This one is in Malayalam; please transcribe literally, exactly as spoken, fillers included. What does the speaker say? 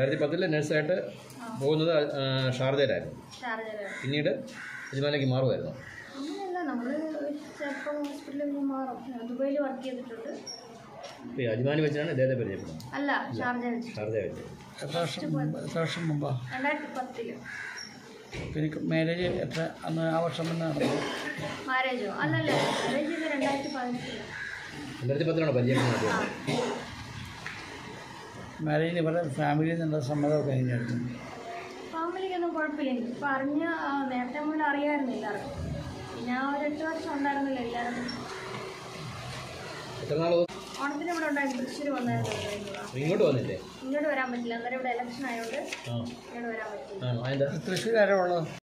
രണ്ടായിരത്തി പത്തില് നഴ്സായിട്ട് പോകുന്നത് ഷാർജയിലായിരുന്നു. പിന്നീട് യജമാനിലേക്ക് മാറുമായിരുന്നു. അങ്ങനെയല്ല, നമ്മൾ ചിലപ്പോൾ ഹോസ്പിറ്റലിൽ മാറും. ദുബൈയിൽ വർക്ക് ചെയ്തിട്ടുണ്ട്. യജമാനി വെച്ചാണ് ഇദ്ദേഹത്തെ പരിചയപ്പെടുന്നത്? അല്ല, ഷാർജ വെച്ച്. ഷാർജ വെച്ച് എത്ര വർഷം മുമ്പാ? രണ്ടായിരത്തി പത്തില്. പിന്നെ മാരേജ് എത്ര അന്ന് ആ വർഷം തന്നെ നടന്നു? മാരേജോ? അല്ലല്ല, മാരേജ് ചെയ്ത് രണ്ടായിരത്തി പതിനെട്ടില്. രണ്ടായിരത്തി പത്തിലാണ് പരിചയപ്പെടുന്നത്. മാരേജിന് ഇവരുടെ ഫാമിലിയിൽ നിന്ന് സമ്മതമൊക്കെ കഴിഞ്ഞായിരുന്നു? ഫാമിലിക്കൊന്നും കുഴപ്പമില്ല. എനിക്കിപ്പോൾ അറിഞ്ഞ നേരത്തെ മുതൽ അറിയാമായിരുന്നു എല്ലാവർക്കും. പിന്നെ ആ ഒരു എട്ട് വർഷം ഉണ്ടായിരുന്നില്ല എല്ലാവരും. എത്ര നാൾ ഓണത്തിന് ഇവിടെ ഉണ്ടായിരുന്നു. തൃശ്ശൂർ വന്നായിരുന്നു. ഇങ്ങോട്ട് വന്നില്ലേ? ഇങ്ങോട്ട് വരാൻ പറ്റില്ല, അന്നേരം ഇവിടെ ഇലക്ഷൻ ആയതുകൊണ്ട് ഇങ്ങോട്ട് വരാൻ പറ്റില്ല. തൃശ്ശൂർ ആരോ ഉള്ളത്?